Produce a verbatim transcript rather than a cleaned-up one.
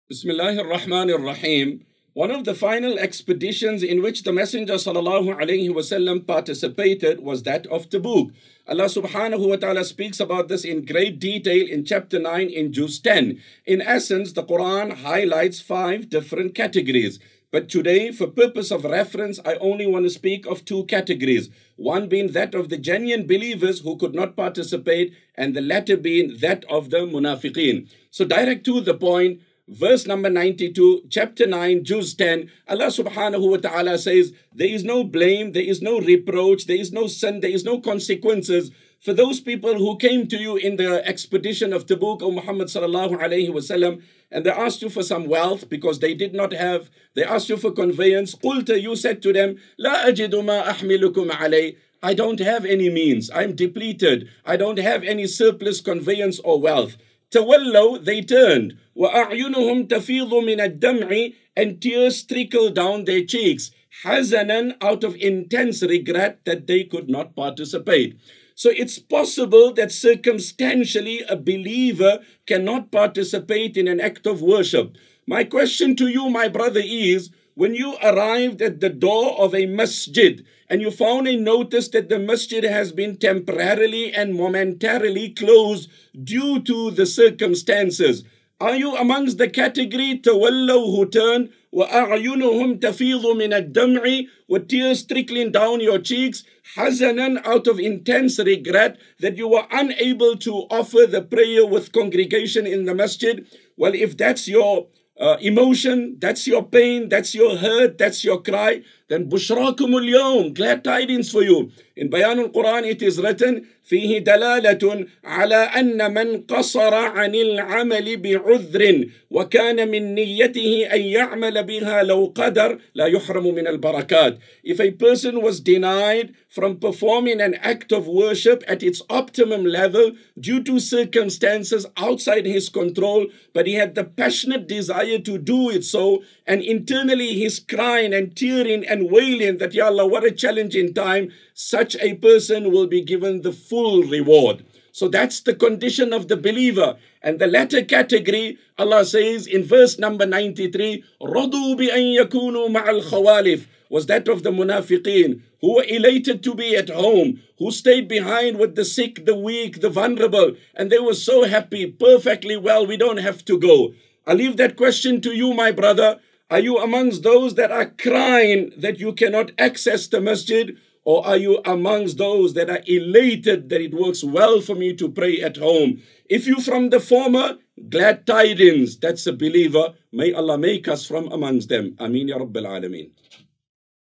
Bismillahir Rahmanir Rahim. One of the final expeditions in which the Messenger sallallahu alaihi wasallam participated was that of Tabuk. Allah subhanahu wa ta'ala speaks about this in great detail in chapter nine in Juz ten. In essence, the Quran highlights five different categories. But today, for purpose of reference, I only want to speak of two categories. One being that of the genuine believers who could not participate, and the latter being that of the munafiqeen. So direct to the point, verse number ninety-two, chapter nine, Juz ten, Allah subhanahu wa ta'ala says, there is no blame, there is no reproach, there is no sin, there is no consequences for those people who came to you in the expedition of Tabuk, O Muhammad sallallahu alayhi wasallam, and they asked you for some wealth because they did not have, they asked you for conveyance. Qulta, you said to them, La ajidu ma ahmilukum alay. I don't have any means, I'm depleted, I don't have any surplus conveyance or wealth. Tawallow, they turned. وَأَعْيُنُهُمْ تَفِيضُ مِنَ الدَّمْعِ, and tears trickled down their cheeks. حَزَنًا, out of intense regret that they could not participate. So it's possible that circumstantially a believer cannot participate in an act of worship. My question to you, my brother, is, when you arrived at the door of a masjid and you found a notice that the masjid has been temporarily and momentarily closed due to the circumstances, are you amongst the category tawallu who turn, وَأَعْيُنُهُمْ تَفِيضُ مِنَ الدَّمْعِ, with tears trickling down your cheeks, hazanan, out of intense regret that you were unable to offer the prayer with congregation in the masjid? Well, if that's your Uh, emotion, that's your pain, that's your hurt, that's your cry, then bushrakum al-yawm, glad tidings for you. In Bayan al-Quran it is written, فيه دلالة على أن من قصر عن العمل بعذر وكان من نيته أن يعمل بها لو قدر لا يحرم من البركات. If a person was denied from performing an act of worship at its optimum level due to circumstances outside his control, but he had the passionate desire to do it so, and internally he's crying and tearing and wailing that, Ya Allah, what a challenging time, such a person will be given the full reward. So that's the condition of the believer. And the latter category, Allah says in verse number ninety-three, رَضُوا بِأَن يَكُونُوا مَعَ الْخَوَالِفِ, was that of the munafiqeen, who were elated to be at home, who stayed behind with the sick, the weak, the vulnerable, and they were so happy, perfectly well, we don't have to go. I leave that question to you, my brother. Are you amongst those that are crying that you cannot access the masjid? Or are you amongst those that are elated that it works well for me to pray at home? If you from the former, glad tidings, that's a believer. May Allah make us from amongst them. Ameen ya Rabbil Alameen.